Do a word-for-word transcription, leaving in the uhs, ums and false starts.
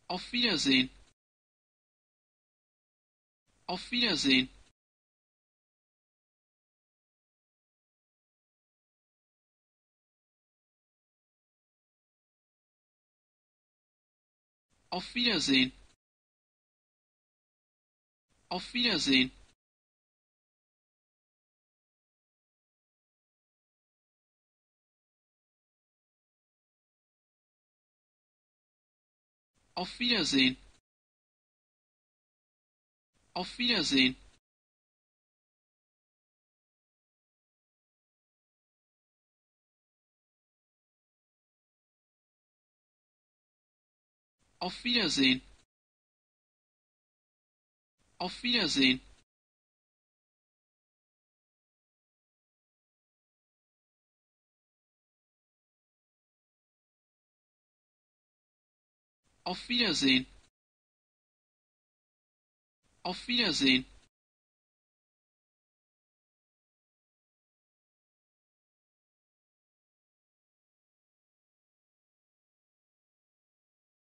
Auf Wiedersehen. Auf Wiedersehen. Auf Wiedersehen. Auf Wiedersehen. Auf Wiedersehen. Auf Wiedersehen. Auf Wiedersehen. Auf Wiedersehen. Auf Wiedersehen. Auf Wiedersehen.